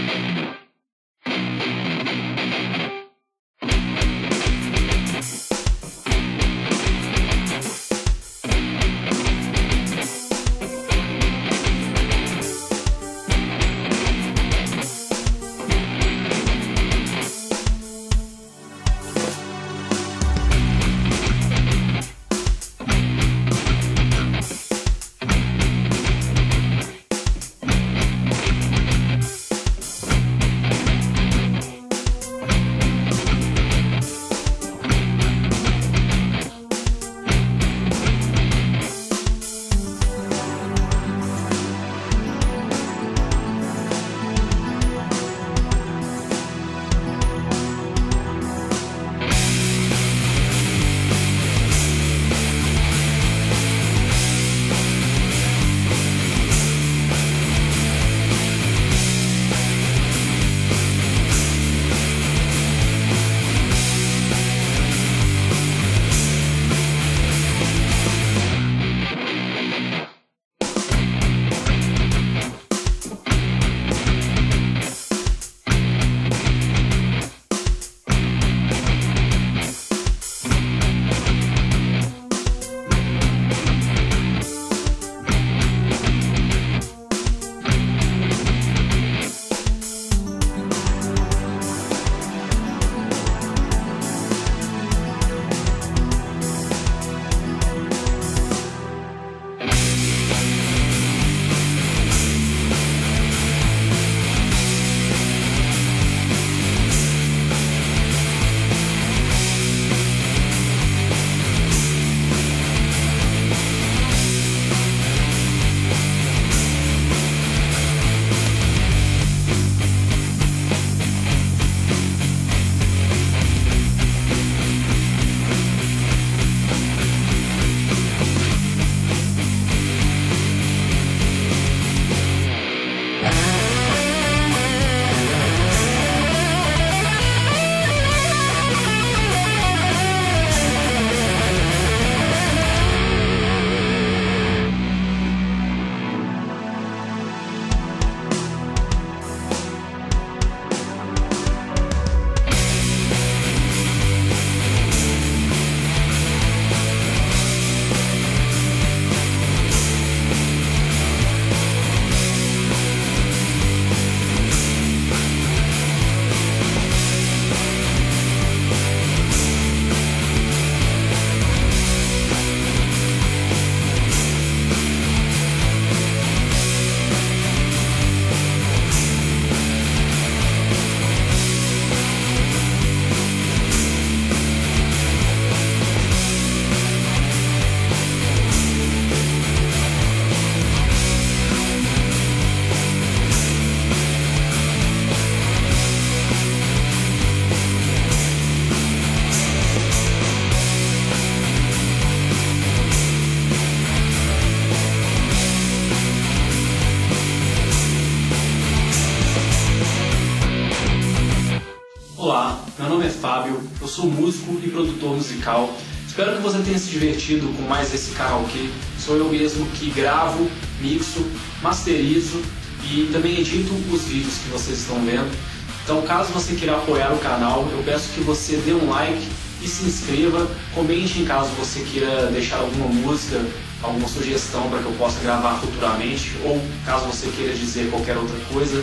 Olá, meu nome é Fábio, eu sou músico e produtor musical. Espero que você tenha se divertido com mais esse karaokê. Sou eu mesmo que gravo, mixo, masterizo e também edito os vídeos que vocês estão vendo. Então, caso você queira apoiar o canal, eu peço que você dê um like e se inscreva. Comente em caso você queira deixar alguma música, alguma sugestão para que eu possa gravar futuramente, ou caso você queira dizer qualquer outra coisa.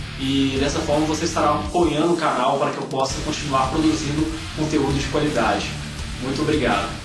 E dessa forma você estará apoiando o canal para que eu possa continuar produzindo conteúdo de qualidade. Muito obrigado!